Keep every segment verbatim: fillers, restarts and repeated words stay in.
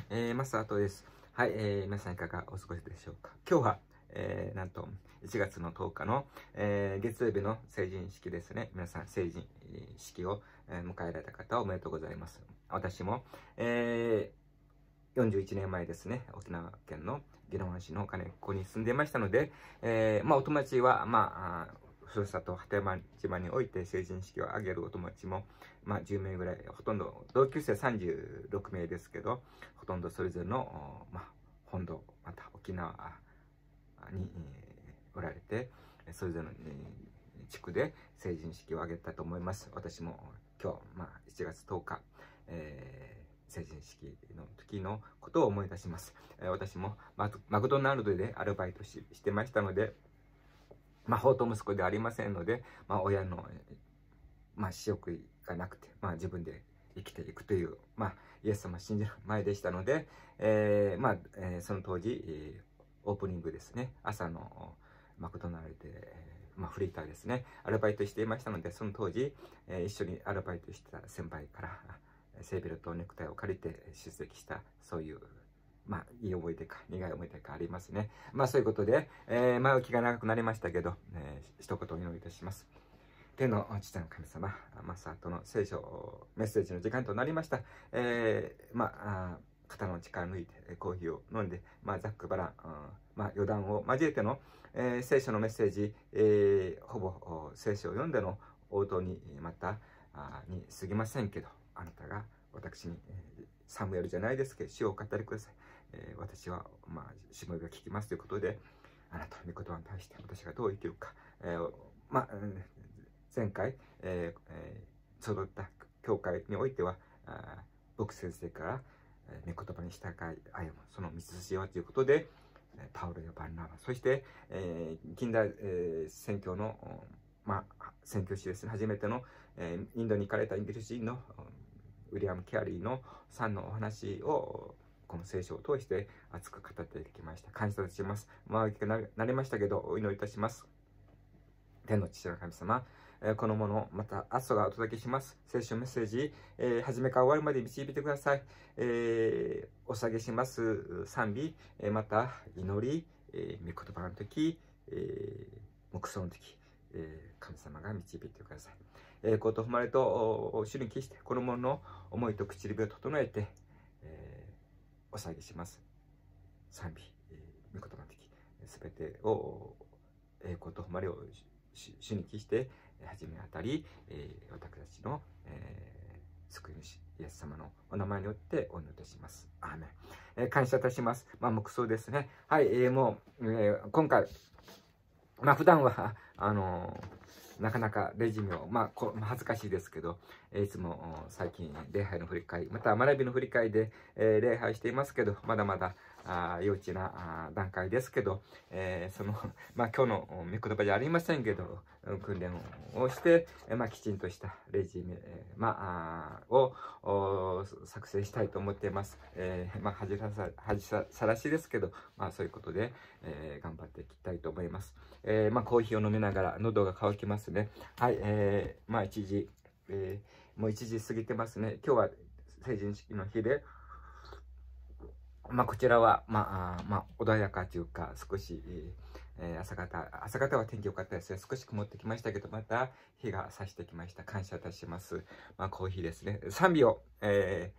えー、マスタートです。はい、えー、皆さんいかがお過ごしでしょうか。今日は、えー、なんといちがつのとおかの、えー、月曜日の成人式ですね。皆さん成人式を、えー、迎えられた方おめでとうございます。私も、えー、よんじゅういちねんまえですね、沖縄県の宜野湾市の金子に住んでいましたので、えー、まあお友達は、まあ、ふるさと波照間島において成人式を挙げるお友達も、まあ、じゅうめいぐらい、ほとんど同級生さんじゅうろくめいですけど、ほとんどそれぞれの、まあ、本土また沖縄に、えー、おられて、それぞれの、えー、地区で成人式を挙げたと思います。私も今日、まあ、いちがつとおか、えー、成人式の時のことを思い出します。えー、私もマクドナルドでアルバイト し, してましたので、まあ、法と息子ではありませんので、まあ、親の、まあ、仕送りがなくて、まあ、自分で生きていくという、まあ、イエス様を信じる前でしたので、えーまあえー、その当時、えー、オープニングですね、朝のマクドナルドで、えーまあ、フリーターですね、アルバイトしていましたので、その当時、えー、一緒にアルバイトしてた先輩からセーベルとネクタイを借りて出席した、そういうまあ、いい思い出か、苦い思い出かありますね。まあ、そういうことで、えー、前置きが長くなりましたけど、えー、一言お祈りいたします。天の父なる神様、マサとの聖書、メッセージの時間となりました。えー、まあ、肩の力抜いてコーヒーを飲んで、まあ、ざっくばらん、まあ、余談を交えての、えー、聖書のメッセージ、えー、ほぼ聖書を読んでの応答にまたあに過ぎませんけど、あなたが私に、えー、サムエルじゃないですけど、主をお語りください。えー、私は、まあ、しもべが聞きますということで、あなたの御言葉に対して私がどう生きるか、えー、まあ、前回、えーえー、育った教会においては、僕先生から、えー、御言葉に従い歩む、その道筋はということで、パウロやバルナバ、そして、えー、近代、えー、宣教の、まあ、宣教師ですね、初めての、えー、インドに行かれたイギリス人のウィリアム・キャリーのさんのお話を、この聖書を通して熱く語っていきました。感謝いたします。まあ、大きくなりましたけど、お祈りいたします。天の父の神様、えー、このもの、また明日がお届けします。聖書メッセージ、えー、初めから終わりまで導いてください。えー、お下げします賛美、えー、また祈り、えー、御言葉の時、えー、黙想の時、えー、神様が導いてください。えー、こうと誉れと主に帰して、このものの思いと唇を整えて、えー、お下げします賛美、えー、御言葉の時、すべてを栄光と誉れを主に帰して始めあたり、えー、私たちの、えー、救い主イエス様のお名前によってお祈りいたします。アーメン。えー、感謝いたします。まあ、黙想ですね。はい、えー、もう、えー、今回、まあ、普段は、あのー、なかなかレジミを、まあ、こ恥ずかしいですけど、いつも最近、礼拝の振り返り、また学びの振り返りで、えー、礼拝していますけど、まだまだ、あ幼稚な段階ですけど、えー、その、まあ、今日の御言葉じゃありませんけど、訓練をして、まあ、きちんとしたレジュメ、まあ、を作成したいと思っています。えー、まあ、恥さら恥さらしですけど、まあ、そういうことで、えー、頑張っていきたいと思います。えー、まあ、コーヒーを飲みながら喉が渇きますね。はい、えー、まあ、いちじ、えー、もういちじ過ぎてますね。今日は成人式の日で、まあ、こちらは、まあ、まあ、穏やかというか、少し、えー、朝方、朝方は天気良かったですね。少し曇ってきましたけど、また日が差してきました。感謝いたします。まあ、コーヒーですね。賛美を、え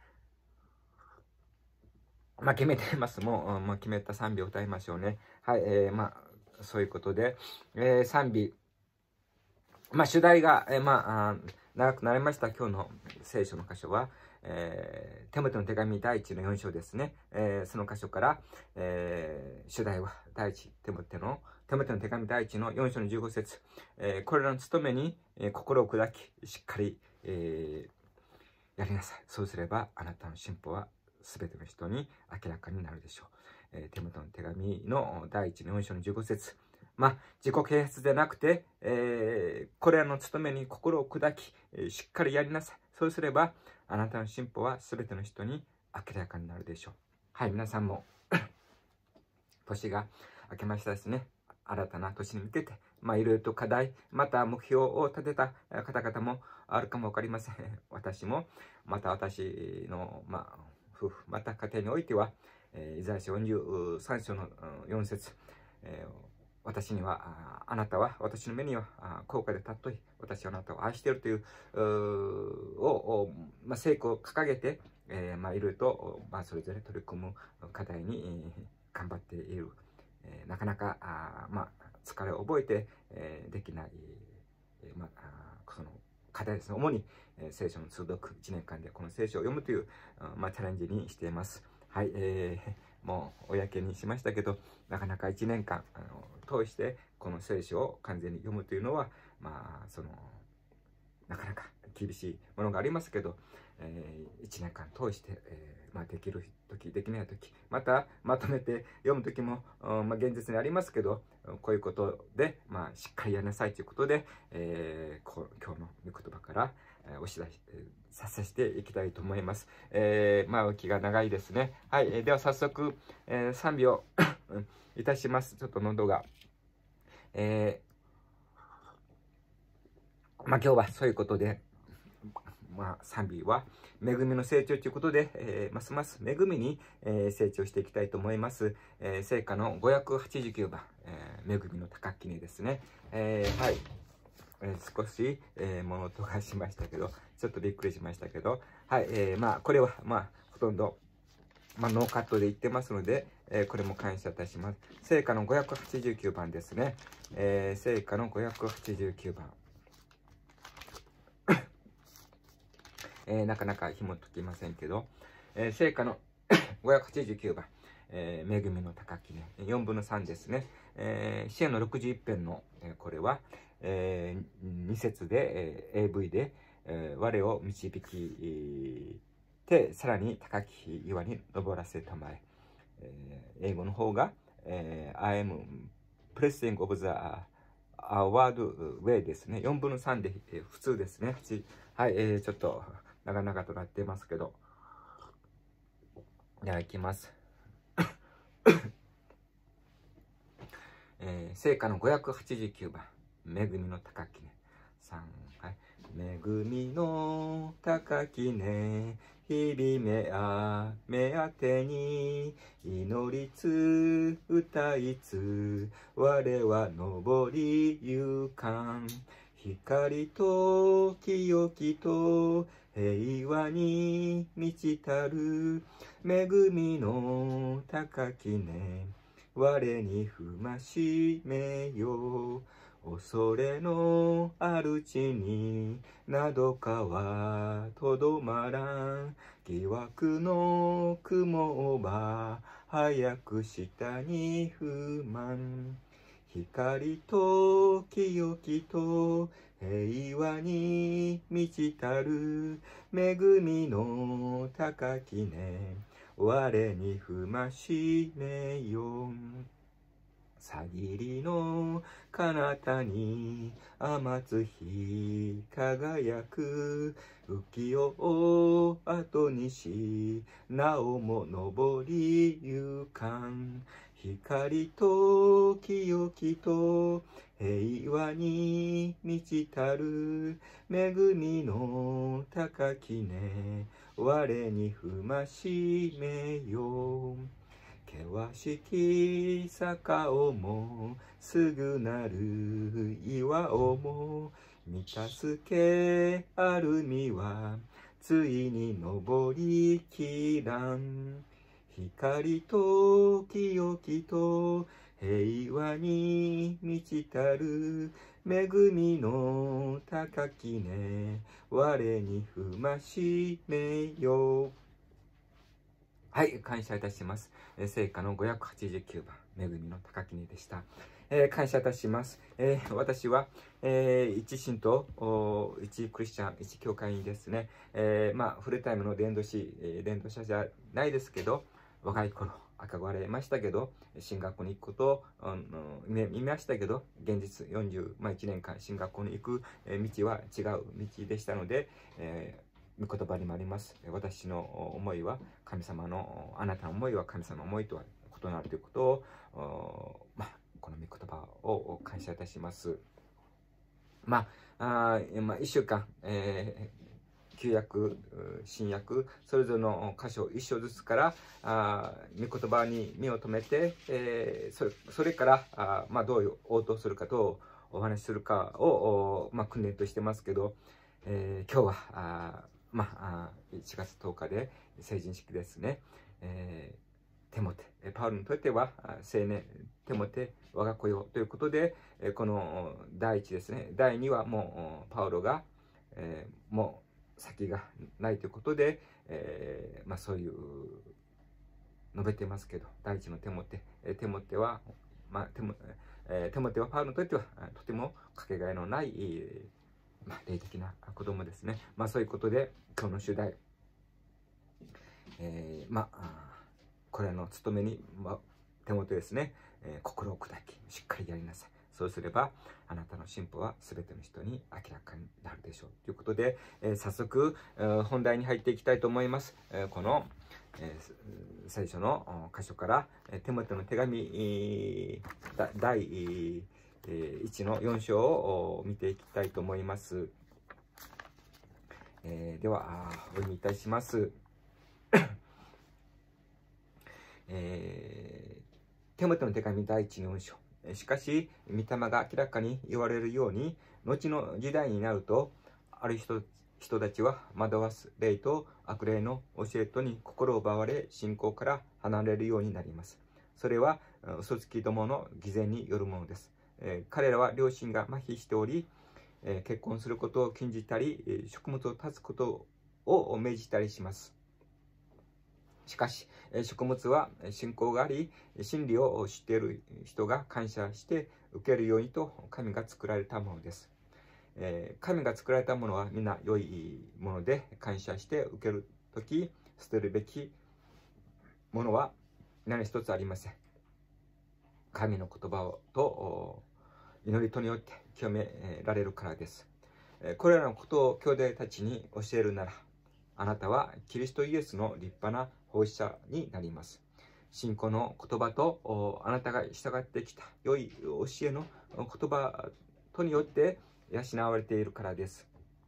ー、まあ、決めています。もう、もう決めた賛美を歌いましょうね。はい、えー、まあ、そういうことで、えー、賛美、まあ、主題が、えー、まあ、長くなりました。今日の聖書の箇所は、えー、テモテの手紙第一のよん章ですね。えー、その箇所から、えー、主題は第一テモテの、テモテの手紙第一のよん章のじゅうご節、えー、これらの務めに、えー、心を砕き、しっかり、えー、やりなさい。そうすれば、あなたの進歩はすべての人に明らかになるでしょう。えー、テモテの手紙の第一のよん章のじゅうご節、まあ、自己啓発でなくて、えー、これらの務めに心を砕き、えー、しっかりやりなさい。そうすれば、あなたの進歩は全ての人に明らかになるでしょう。はい、皆さんも年が明けましたですね。新たな年に向けて、まあ、いろいろと課題、また目標を立てた方々もあるかもわかりません。私も、また私の、まあ、 夫婦、また家庭においては、えー、イザヤ書よんじゅうさん章のよん節、えー、私には、あ, あなたは、私の目には高価で尊い、私はあなたを愛しているという、うを、まあ、成功を掲げて、えー、まあ、いろいろと、まあ、それぞれ取り組む課題に、えー、頑張っている。えー、なかなか、あまあ、疲れを覚えて、えー、できない、えー、まあ、その課題ですね。主に、えー、聖書の通読、いちねんかんでこの聖書を読むという、まあ、チャレンジにしています。はい、えー、もう公にしましたけど、なかなかいちねんかんあの通してこの聖書を完全に読むというのは、まあ、その、なかなか厳しいものがありますけど、えー、いちねんかん通して、えーまあ、できる時、できない時、またまとめて読む時も、まあ、現実にありますけど、こういうことで、まあ、しっかりやりなさいということで、えー、こ今日の御言葉から、えー、お知らせさせていきたいと思います。えー、まあ、気が長いですね。はい、えー、では早速、えー、賛美をいたします。ちょっと喉が。えー、まあ、今日はそういうことで、まあ、賛美は恵みの成長ということで、えー、ますます恵みに、えー、成長していきたいと思います。えー、聖歌のごひゃくはちじゅうきゅうばん、えー、恵みの高きにですね。えー、はい。えー、少し、えー、物音がしましたけど、ちょっとびっくりしましたけど、はい。えー、まあ、これは、まあ、ほとんど、まあ、ノーカットで言ってますので、えー、これも感謝いたします。聖歌のごひゃくはちじゅうきゅうばんですね。えー、聖歌のごひゃくはちじゅうきゅうばん。えー、なかなか紐解きませんけど、えー、聖歌のごひゃくはちじゅうきゅうばん、えー、恵みの高きね、よんぶんのさんですね。えー、支援のろくじゅういち編の、えー、これは、えー、に節で、えー、エーブイ で、えー、我を導き、えー、て、さらに高き岩に登らせたまえ。えー、英語の方が、えー、I am pressing of the word way ですね。よんぶんのさんで、えー、普通ですね。はい、えー、ちょっと、長々となってますけど。では、いきます。えー、聖歌のごひゃくはちじゅうきゅうばん、恵みの高きね。さん、はい。恵みの高きね、日々めあ、目当てに、祈りつ、歌いつ、我は登りゆかん。光と清きと平和に満ちたる恵みの高きね。我にふましめよ。恐れのある地になどかはとどまらん。疑惑の雲をば早く下に不満。光と清きと平和に満ちたる恵みの高きね。我にふましめよ。さぎりの彼方に雨津日輝く。浮世を後にしなおも登りゆかん。光と清きと平和に満ちたる恵みの高きね。我にふましめよ。険しき坂をもすぐなる岩をも満たすけあるみはついに登りきらん。光と清きと平和に満ちたる恵みの高きね。我にふましめよ。はい、感謝いたします。えー、聖歌のごひゃくはちじゅうきゅうばん、恵みの高きにでした。えー、感謝いたします。えー、私は、えー、一信徒、一クリスチャン、一教会員ですね。えー、まあ、フルタイムの伝道師、えー、伝道者じゃないですけど、若い頃、憧れましたけど、進学校に行くことを、うん、見ましたけど、現実よんじゅう、まあ、いちねんかん進学校に行く道は違う道でしたので、えー御言葉にもあります。私の思いは神様の、あなたの思いは神様の思いとは異なるということを、まあ、この御言葉を感謝いたします。まあ、あまあ、いっしゅうかん、えー、 旧約、新約、それぞれの箇所、一章ずつから、あ御言葉に目を留めて、えー、それそれからあ、まあ、どういう応答するか、どうお話しするかを、まあ、訓練としてますけど、えー、今日はあ、まあ、いちがつとおかで成人式ですね。えーテモテ、パウロにとっては青年、テモテ、我が子よということで、この第一ですね、第二はもうパウロが、えー、もう先がないということで、えー、まあそういう述べてますけど、第一のテモテ、テモテは、まあテモ、えー、テモテはパウロにとってはとてもかけがえのない、まあ、霊的な子供ですね。まあそういうことで、今日の主題、えー、まあ、これの務めに、ま、手元ですね、えー、心を砕き、しっかりやりなさい。そうすれば、あなたの進歩は全ての人に明らかになるでしょう。ということで、えー、早速、えー、本題に入っていきたいと思います。えー、この、えー、最初の箇所から、えー、テモテの手紙、えー、だいいちのよん章を見ていきたいと思います。えー、では、お読みいたします。えー、テモテの手紙だいいちのよん章。しかし、御霊が明らかに言われるように、後の時代になると、ある人人たちは惑わす霊と悪霊の教えとに心を奪われ、信仰から離れるようになります。それは、嘘つきどもの偽善によるものです。えー、彼らは良心が麻痺しており、えー、結婚することを禁じたり、食物を断つことを命じたりします。しかし、食物は信仰があり、真理を知っている人が感謝して受けるようにと神が作られたものです。神が作られたものは皆良いもので、感謝して受けるとき、捨てるべきものは何一つありません。神の言葉と祈りとによって清められるからです。これらのことを兄弟たちに教えるなら、あなたはキリストイエスの立派な奉仕者になります。信仰の言葉とあなたが従ってきた良い教えの言葉とによって養われているからです。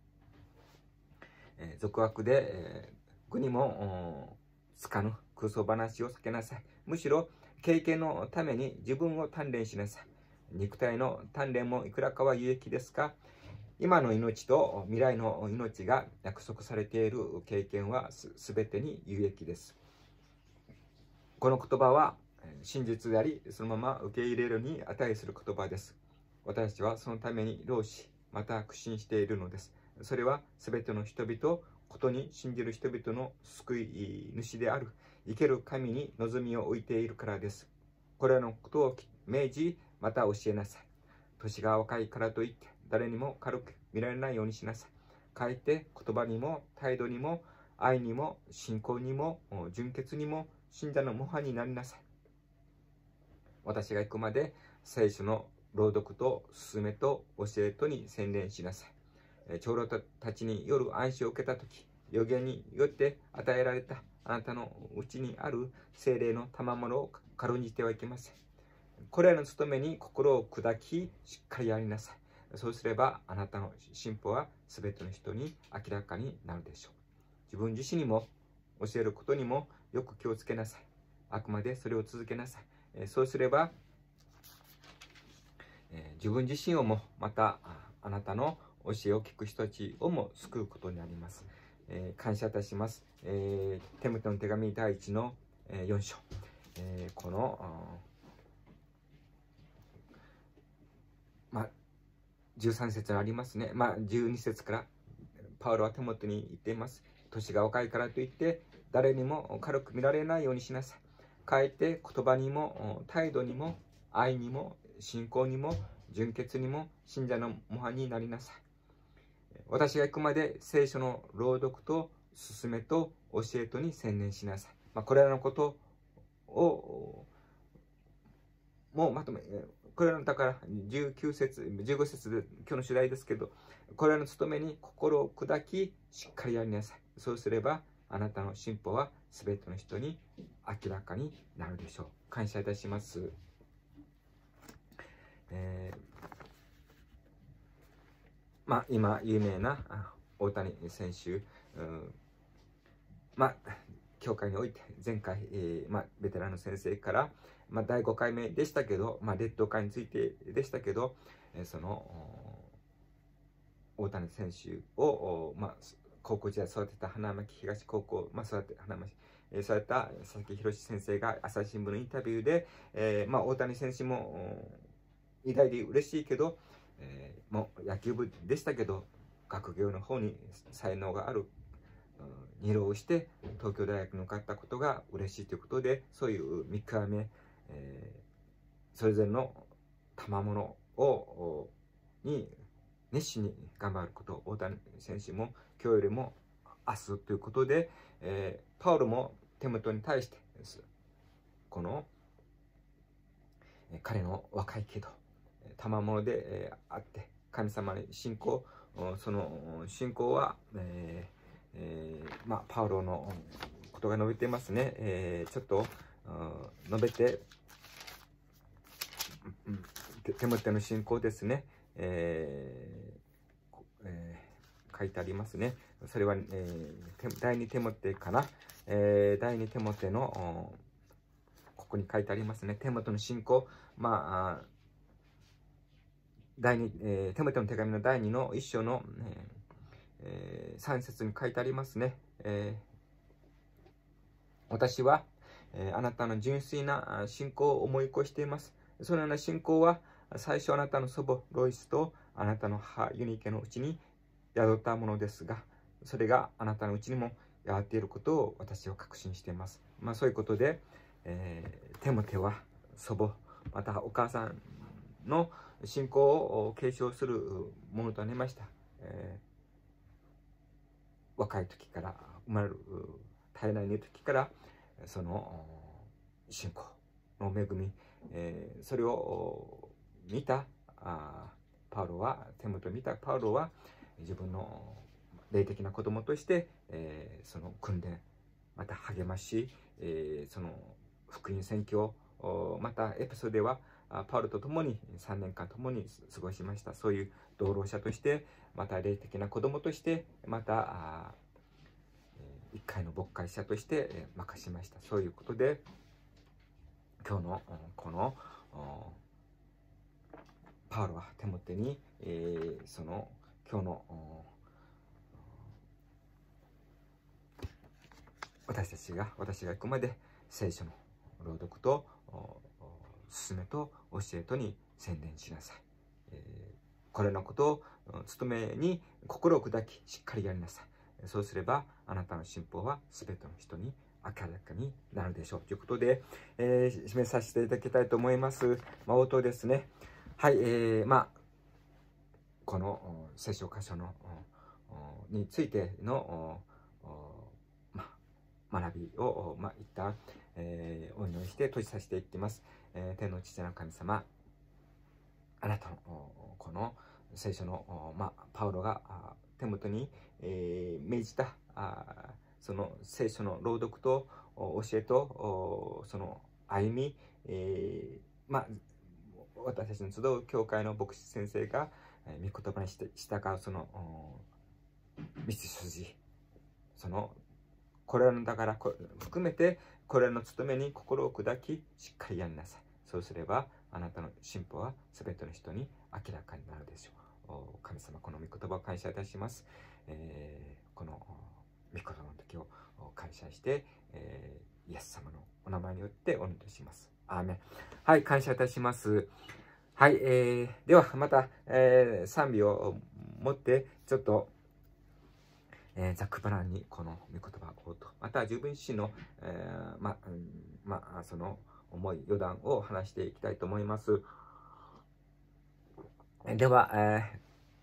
えー、俗悪で、えー、愚にもつかぬ空想話を避けなさい。むしろ経験のために自分を鍛錬しなさい。肉体の鍛錬もいくらかは有益ですが、今の命と未来の命が約束されている経験はすべてに有益です。この言葉は真実であり、そのまま受け入れるに値する言葉です。私たちはそのために労し、また苦心しているのです。それはすべての人々、ことに信じる人々の救い主である生ける神に望みを置いているからです。これらのことを命じ、また教えなさい。年が若いからといって、誰にも軽く見られないようにしなさい。かえって言葉にも態度にも愛にも信仰にも純潔にも信者の模範になりなさい。私が行くまで聖書の朗読と勧めと教えとに専念しなさい。長老たちによる安心を受けたとき、予言によって与えられたあなたのうちにある聖霊の賜物を軽んじてはいけません。これらの務めに心を砕き、しっかりやりなさい。そうすれば、あなたの進歩はすべての人に明らかになるでしょう。自分自身にも、教えることにもよく気をつけなさい。あくまでそれを続けなさい。えー、そうすれば、えー、自分自身をも、またあなたの教えを聞く人たちをも救うことになります。えー、感謝いたします。えー、テモテの手紙だいいちのよん章。えー、この、まあ、じゅうさん節ありますね。まあ、じゅうに節からパウロはテモテに言っています。年が若いからといって誰にも軽く見られないようにしなさい。かえって言葉にも態度にも愛にも信仰にも純潔にも信者の模範になりなさい。私が行くまで聖書の朗読と勧めと教えとに専念しなさい。まあ、これらのことをもうまとめ、これらのだからじゅうきゅう節、じゅうご節で今日の主題ですけど、これらの務めに心を砕き、しっかりやりなさい。そうすれば、あなたの進歩はすべての人に明らかになるでしょう。感謝いたします。えー、まあ、今、有名な大谷選手うん、まあ教会において前回、えーまあ、ベテランの先生から、まあ、だいごかいめでしたけど、まあ、劣等感についてでしたけど、えー、その大谷選手を、まあ、高校時代育てた花巻東高校、まあ、育て花巻育てた佐々木宏先生が朝日新聞のインタビューで、えーまあ、大谷選手も偉大で嬉しいけど、えー、もう野球部でしたけど学業の方に才能がある、二浪して東京大学に受かったことが嬉しいということで、そういう見極め、えー、それぞれの賜物をに熱心に頑張ること、大谷選手も今日よりも明日ということで、えー、パウロも手元に対してこの彼の若いけど賜物で、えー、あって神様に信仰、その信仰は、えーえーまあ、パウロのことが述べていますね。えー、ちょっと述べて、手元の信仰ですね、えーえー、書いてありますね。それは、えー、第二手元かな、えー、第二手元のここに書いてありますね。手元の信仰、まあ第二、えー、手元の手紙の第二の一章の、えー、三節に書いてありますね。えー、私は、えー、あなたの純粋な信仰を思い越しています。そのような信仰は最初あなたの祖母ロイスとあなたの母ユニケのうちに宿ったものですが、それがあなたのうちにも宿っていることを私は確信しています。まあそういうことで、えー、テモテは祖母またお母さんの信仰を継承するものとなりました。えー、若い時から生まれる体内にいる時からその信仰の恵み、えー、それを見たあパウロは手元を見たパウロは自分の霊的な子供として、えー、その訓練また励まし、えー、その福音宣教またエペソではパウロと共にさんねんかん共に過ごしました。そういう同労者としてまた霊的な子供としてまた一回の牧会者として任しました。そういうことで今日のこのパウロは手元に、えー、その今日の私たちが私が行くまで聖書の朗読と勧めと教えとに専念しなさい、えー、これのことを務めに心を砕きしっかりやりなさい。そうすればあなたの信仰は全ての人に明らかになるでしょうということで、えー、締めさせていただきたいと思います。まあ、応答ですね。はい、えー、まあこの聖書箇所のについての学びを、まあ、一旦、えー、お祈りして閉じさせていきます。えー、天の父なる神様、あなたのこの聖書の、まあ、パウロが手元に、えー、命じたあその聖書の朗読と教えとその歩み、えー、まあ私たちの集う教会の牧師先生が御言葉にして従うその道筋、そのこれらのだから含めてこれらの務めに心を砕きしっかりやりなさい。そうすればあなたの進歩は全ての人に明らかになるでしょう。神様、この御言葉を感謝いたします。えー、この御言葉の時を感謝して、えー、イエス様のお名前によってお祈りします。アーメン。はい、感謝いたします。はい、えー、ではまた、えー、賛美を持ってちょっとえー、ざっくばらんにこの御言葉をと、また自分自身の、えー、ま、うん、まあ、その思い、余談を話していきたいと思います。では、え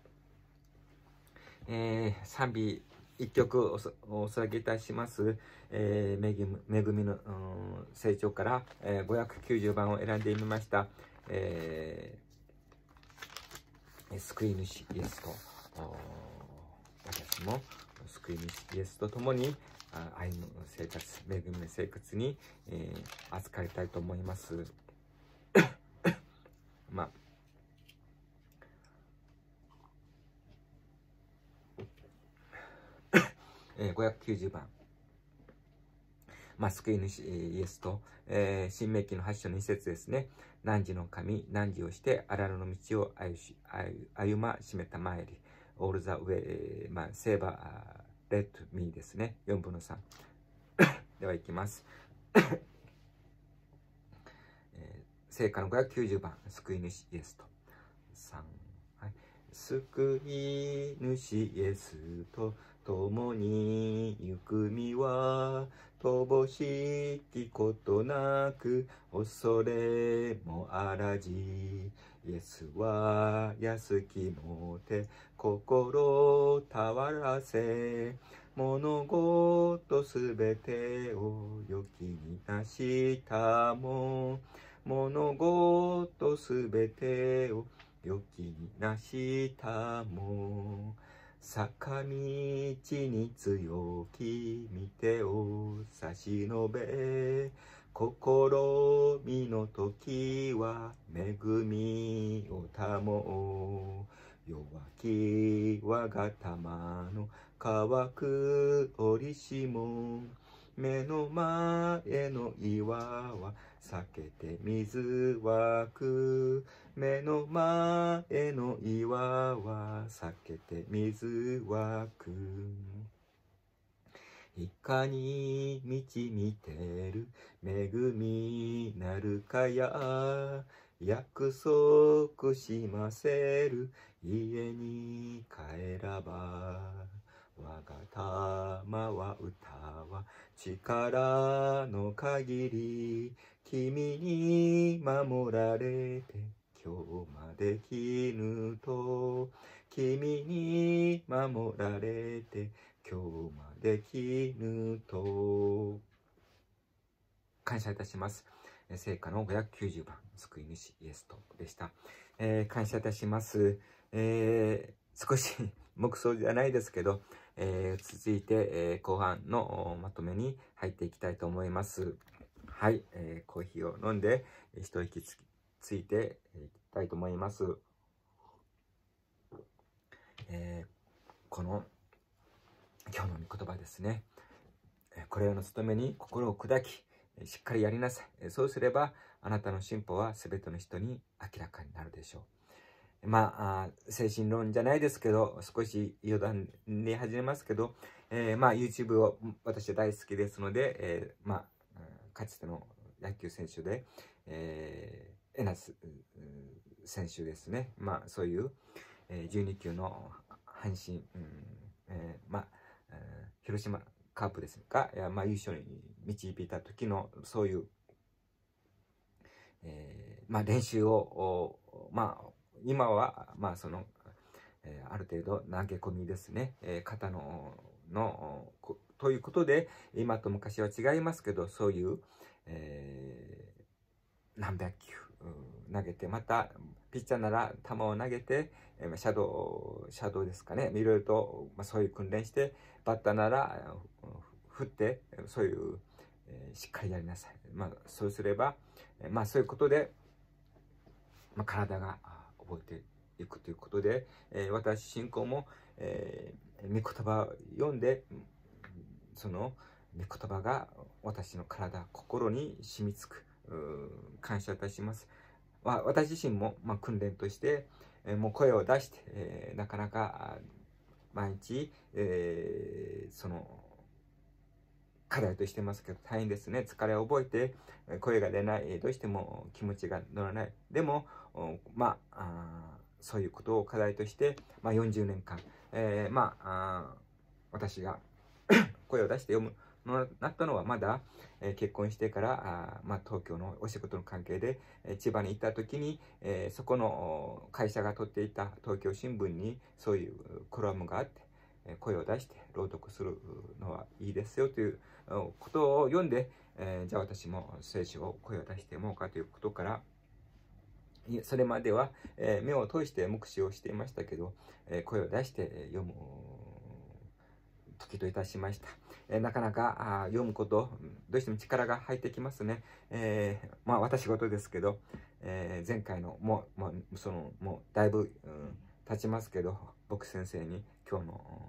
ーえー、賛美一曲おお捧げいたします。えー、恵み、恵みの、うん、成長から、えー、ごひゃくきゅうじゅうばんを選んでみました。えー、救い主イエスと、私も救い主イエスと共に歩む生活、恵みの生活に、えー、預かりたいと思います。まあ、 えー、ごひゃくきゅうじゅうばん。まあ、救い主イエスと、えー、新明記のはち章のに節ですね。汝の神、汝をして、荒野の道を歩し歩ましめたまえり。オールザウェイ、まあ、セーバー、レッドミーですね。よんぶんのさん。では、いきます。聖歌のごひゃくきゅうじゅうばん、救い主イエスと。さん、はい。救い主イエスと共に行く身は、乏しきことなく、恐れもあらじ。イエスは安きもて、心たわらせ、物事すべてを良きになしたも、物事すべてを良きになしたも、坂道に強き御手を差し伸べ、試みの時は恵みを保う。弱き我が玉の乾く折しも、目の前の岩は避けて水湧く。目の前の岩は避けて水湧く。いかに満ち満てる恵みなるかや、約束しませる家に帰らば。我が玉は歌は力の限り、君に守られて今日まできぬと、君に守られて今日まできぬと。感謝いたします。聖歌のごひゃくきゅうじゅうばん、救い主イエスとでした。えー、感謝いたします。えー、少し黙想じゃないですけど、えー、続いて、えー、後半のまとめに入っていきたいと思います。はい、えー、コーヒーを飲んで一息つついていきたいと思います。えー、この今日の御言葉ですね。これらの務めに心を砕き、しっかりやりなさい。そうすれば、あなたの進歩は全ての人に明らかになるでしょう。まあ、精神論じゃないですけど、少し余談に始めますけど、えー、まあ、YouTube を私は大好きですので、えー、まあ、かつての野球選手で、えー、エナス選手ですね。まあ、そういう、えー、じゅうにきゅうの阪神、うんえー、まあ、広島、カープですが、まあ、優勝に導いた時のそういう、えーまあ、練習を、まあ、今は、まあ、その、えー、ある程度投げ込みですね、えー、肩ののということで、今と昔は違いますけど、そういう、えー、何百球投げて、またピッチャーなら球を投げて、えー、シャドウシャドウですかね、いろいろと、まあ、そういう訓練して、バッターなら振って、そういう、えー、しっかりやりなさい。まあ、そうすれば、えー、まあ、そういうことで、まあ、体が覚えていくということで、えー、私、信仰も、えー、御言葉を読んで、その御言葉が私の体、心に染みつく。感謝いたします。まあ、私自身も、まあ、訓練として、えー、もう声を出して、えー、なかなか毎日、えー、その課題としてますけど大変ですね。疲れを覚えて声が出ない、どうしても気持ちが乗らない。でもまあ、あそういうことを課題として、まあ、よんじゅうねんかん、えー、まあ、あ私が声を出して読むのなったのはまだ、えー、結婚してからあ、まあ、東京のお仕事の関係で、えー、千葉に行った時に、えー、そこの会社が取っていた東京新聞にそういうコラムがあって、声を出して朗読するのはいいですよということを読んで、えー、じゃあ私も聖書を声を出して読もうかということから、それまでは、えー、目を通して目視をしていましたけど、えー、声を出して読む時といたしました。えー、なかなかあ読むこと、どうしても力が入ってきますね。えー、まあ私事ですけど、えー、前回のもう、まあ、そのもうだいぶ、うん、経ちますけど、僕先生に今日の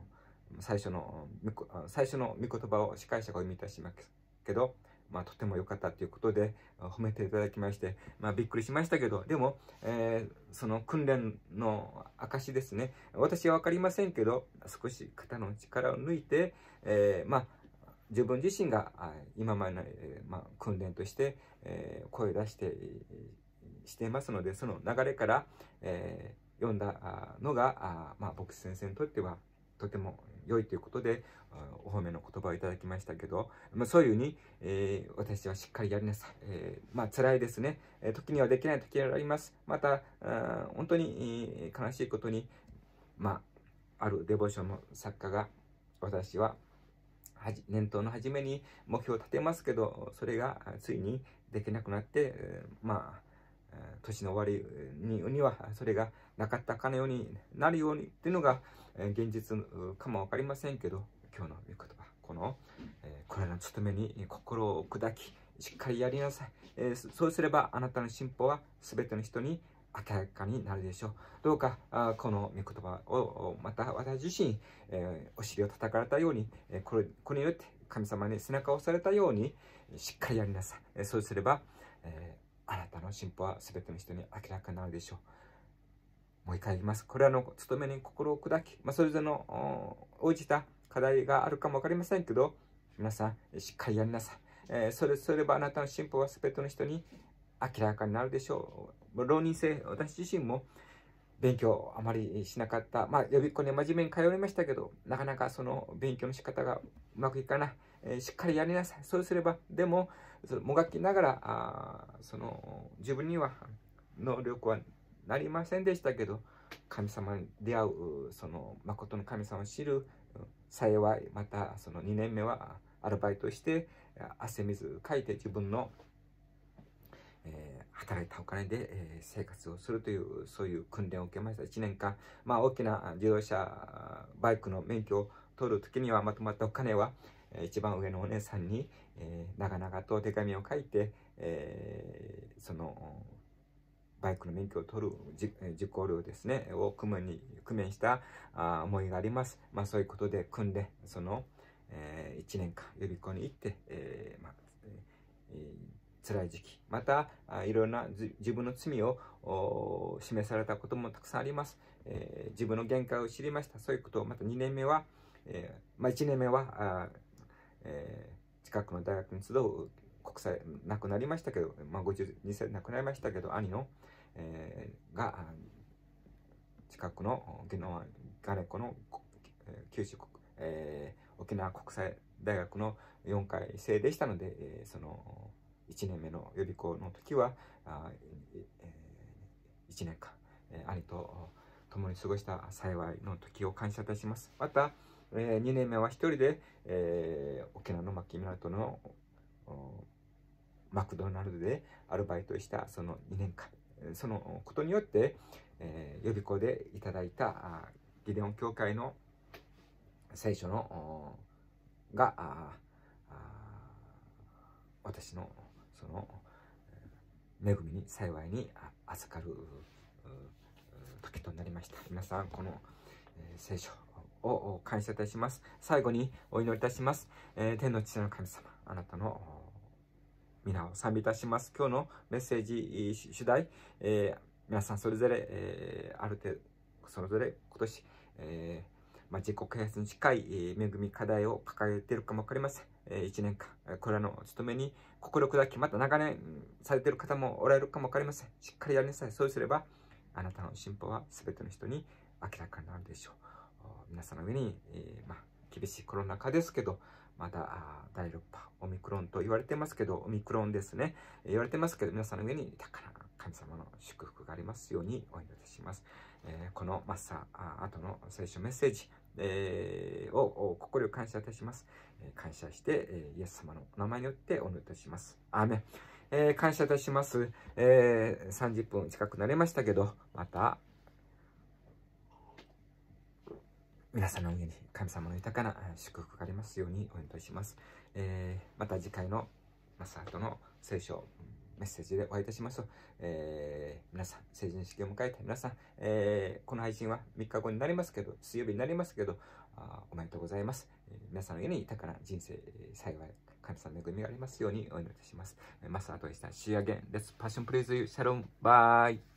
最初の、最初の御言葉を司会者がお読みいたしますけど、まあ、とても良かったということで褒めていただきまして、まあ、びっくりしましたけど、でも、えー、その訓練の証ですね。私は分かりませんけど、少し肩の力を抜いて、えー、まあ、自分自身が今までの、えーまあ、訓練として、えー、声を出して、していますので、その流れから、えー、読んだのが、あまあ、牧師先生にとってはとても良いということで、お褒めの言葉をいただきましたけど、まあ、そういうふうに、えー、私はしっかりやりなさい。えー、まあ、辛いですね。えー、時にはできない時があります。また、あ本当に悲しいことに、まあ、あるデボーションの作家が、私ははじ年頭の初めに目標を立てますけど、それがついにできなくなって、えー、まあ、年の終わりにはそれがなかったかのようになるようにっていうのが現実かも分かりませんけど、今日の御言葉、この、えー、これらの務めに心を砕き、しっかりやりなさい。えー、そうすればあなたの進歩は全ての人に明らかになるでしょう。どうかあこの御言葉をまた私自身、えー、お尻を叩かれたように、えー、これこれによって神様に背中を押されたようにしっかりやりなさい。えー、そうすれば、えーあなたの進歩は全ての人に明らかになるでしょう。もう一回言います。これらの務めに心を砕き、まあ、それぞれの応じた課題があるかも分かりませんけど、皆さんしっかりやりなさい。えー、それすればあなたの進歩は全ての人に明らかになるでしょう。浪人生、私自身も勉強あまりしなかった。まあ、予備校に真面目に通いましたけど、なかなかその勉強の仕方がうまくいかない。えー、しっかりやりなさい。そうすれば、でも、そのもがきながら、あその自分には能力はなりませんでしたけど、神様に出会う、その誠の神様を知る幸い、またそのにねんめはアルバイトして、汗水かいて自分のえー、働いたお金で、えー、生活をするという、そういう訓練を受けました。いちねんかん、まあ、大きな自動車、バイクの免許を取るときにはまとまったお金は、えー、一番上のお姉さんに、えー、長々と手紙を書いて、えー、そのバイクの免許を取る実行料ですね、を工面に工面したあ思いがあります。まあ、そういうことで組んで、その、えー、いちねんかん予備校に行って、えーまあえー辛い時期、またいろんな自分の罪を示されたこともたくさんあります。えー、自分の限界を知りました。そういうことをまたにねんめは、えーまあ、いちねんめはあ、えー、近くの大学に集う国際亡くなりましたけど、まあ、ごじゅうにさいで亡くなりましたけど、兄の、えー、が近くのゲノガネコの九州国、えー、沖縄国際大学のよんかい生でしたので、えー、そのいちねんめの予備校の時は、あえー、いちねんかん、えー、兄と共に過ごした幸いの時を感謝いたします。また、えー、にねんめは一人で、えー、沖縄の牧港のマクドナルドでアルバイトしたそのにねんかん、そのことによって、えー、予備校でいただいたギデオン教会の聖書のが私のその恵みに幸いに預かる時となりました。皆さんこの、えー、聖書を感謝いたします。最後にお祈りいたします。えー、天の父の神様、あなたの皆を賛美いたします。今日のメッセージ主題、えー、皆さんそれぞれ、えー、ある程度それぞれ今年、えーまあ、自己啓発に近い、えー、恵み課題を抱えているかも分かりません。えー、いちねんかんこれらの務めに心砕き、また長年されている方もおられるかも分かりません。しっかりやりなさい。そうすればあなたの進歩は全ての人に明らかになるでしょう。皆さんの上に、えーまあ、厳しいコロナ禍ですけど、まだだいろく波、オミクロンと言われてますけど、オミクロンですね。言われてますけど、皆さんの上に高な神様の祝福がありますようにお祈りいたします。えー、このマッサー後の聖書メッセージ、えー、を心を感謝いたします。えー、感謝して、えー、イエス様のお名前によってお祈りいたします。アーメン。えー、感謝いたします。えー、さんじゅっぷん近くなりましたけど、また、皆さんの上に神様の豊かな祝福がありますようにお祈りします。えー、また次回のマサートの聖書メッセージでお会いいたしますと、えー、皆さん成人式を迎えた皆さん、えー、この配信はみっかごになりますけど、水曜日になりますけど、 おめでとうございます。えー、皆さんの家に豊かな人生、幸い、神様の恵みがありますようにお祈りいたします。マスターとでした。See you again. Let's passion praise you. Shalom. Bye.